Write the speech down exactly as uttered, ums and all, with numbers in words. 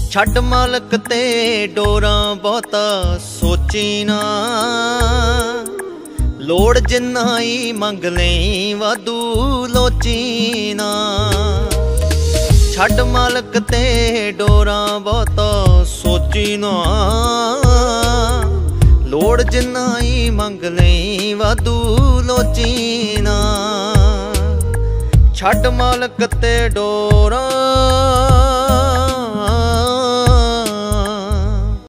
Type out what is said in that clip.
छड्ड मालक ते डोरा बहुता सोची ना, लोड़ जिन्ना ही मंग लई वाधू लोची ना। छड्ड मालक ते डोरा बहुता सोची ना, लोड़ जिन्ना ही मंग लई वाधू लोची ना। छड्ड मालक ते डोरा